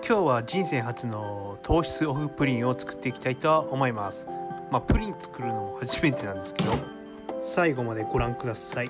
今日は人生初の糖質オフプリンを作っていきたいと思います。プリン作るのも初めてなんですけど、最後までご覧ください。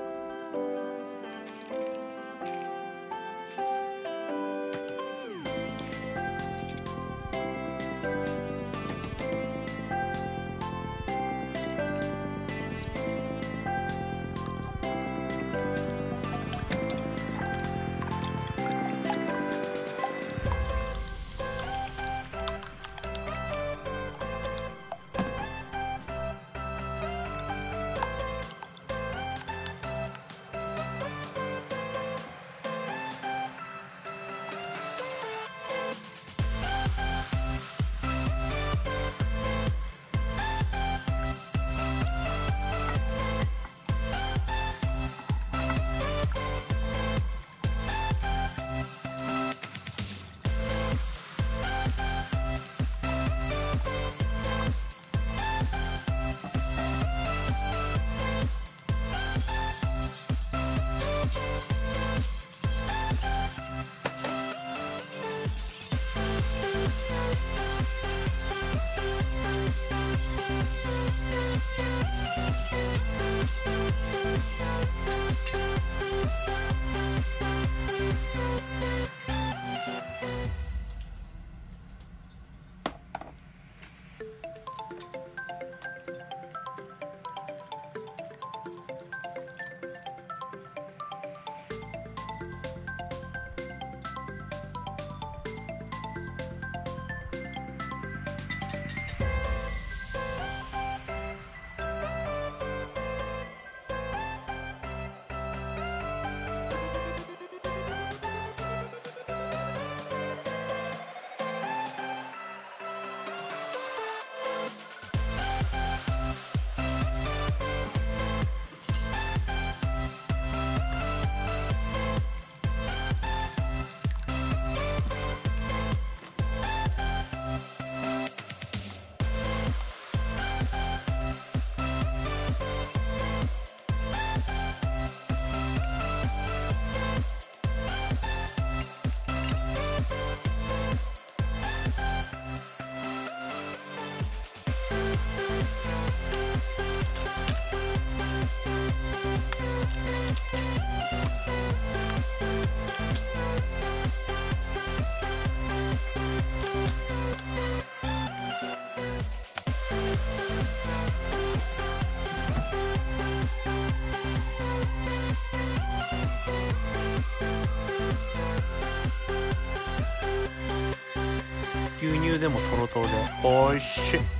牛乳でもトロトロでおいしい。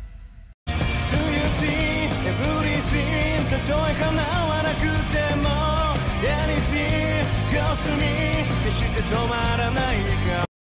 たとえ叶わなくても Anything goes to me 決して止まらないか